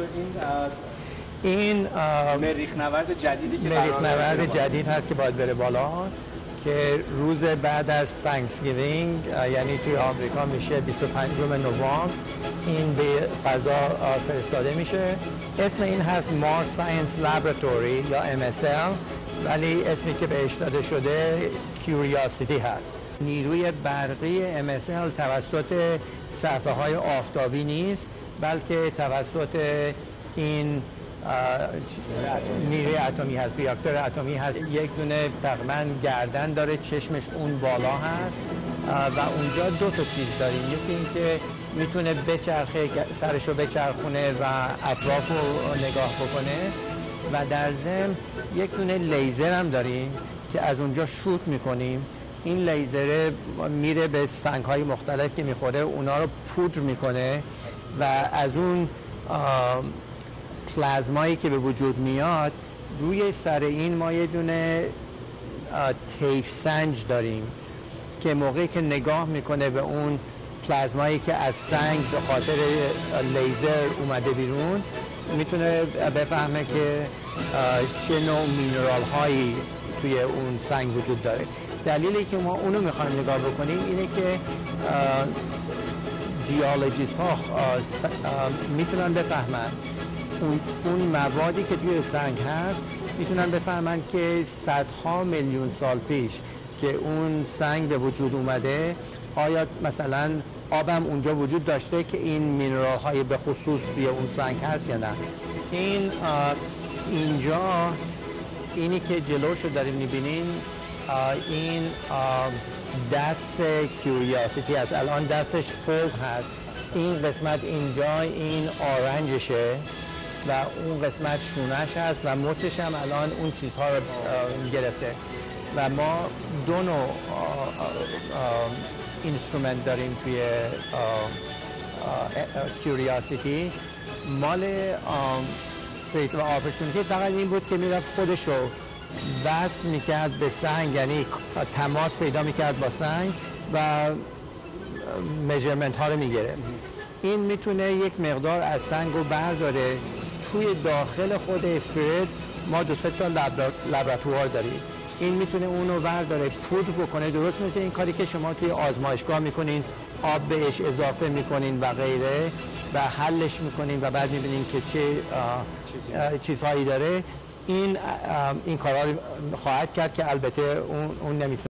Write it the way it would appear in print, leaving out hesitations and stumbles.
این مریخ نورد جدیدی که مریخ نورد جدید هست که باید بره بالا، که روز بعد از تانکسگیوینگ یعنی توی آمریکا میشه 25 نوامبر این به فضا فرستاده میشه. اسم این هست مارس ساینس لابراتوری یا MSL، ولی اسمی که بهش داده شده کیوریاسیتی هست. نیروی برقی MSL توسط صفحه های آفتابی نیست، بلکه توسط این نیروی اتمی هست، ریاکتور اتمی هست. یک دونه تقریباً گردن داره، چشمش اون بالا هست و اونجا دو تا چیز داریم. یکی این که میتونه بچرخه، سرشو بچرخونه و اطراف رو نگاه بکنه، و در ضمن یک دونه لیزر هم داریم که از اونجا شوت میکنیم. این لیزر میره به سنگ‌های مختلف که میخوره، اونا رو پودر میکنه و از اون پلازمایی که به وجود میاد روی سر این ما یه دونه طیف سنج داریم که موقعی که نگاه میکنه به اون پلازمایی که از سنگ به خاطر لیزر اومده بیرون، میتونه بفهمه که چه نوع مینرال هایی توی اون سنگ وجود داره. دلیلی که ما اونو میخوایم نگاه بکنیم اینه که جیولوژیست ها میتونن بفهمن اون موادی که توی سنگ هست، میتونن بفهمن که صدها میلیون سال پیش که اون سنگ به وجود اومده، آیا مثلا آبم اونجا وجود داشته که این مینرال های به خصوص توی اون سنگ هست یا نه. اینجا اینی که جلوشو داریم میبینین، این دست کیوریاسیتی هست. الان دستش فولد هست. این قسمت اینجا این آرنجشه و اون قسمت شونش هست و مچش هم الان اون چیزها رو گرفته. و ما دو نوع اینسترومنت داریم توی کیوریاسیتی. مال اسپریت و اپورتونیتی فقط این بود که میرفت خودش رو وصل میکرد به سنگ، یعنی تماس پیدا میکرد با سنگ و میجرمنت ها رو میگیره. این میتونه یک مقدار از سنگ رو برداره. توی داخل خود اسپریت ما دو سه تا لابراتوار داریم. این میتونه اونو برداره، پودر بکنه، درست مثل این کاری که شما توی آزمایشگاه میکنین، آب بهش اضافه میکنین و غیره و حلش میکنین و بعد میبینین که چه چیزهایی داره. این کارا خواهد کرد که البته اون نمیتونه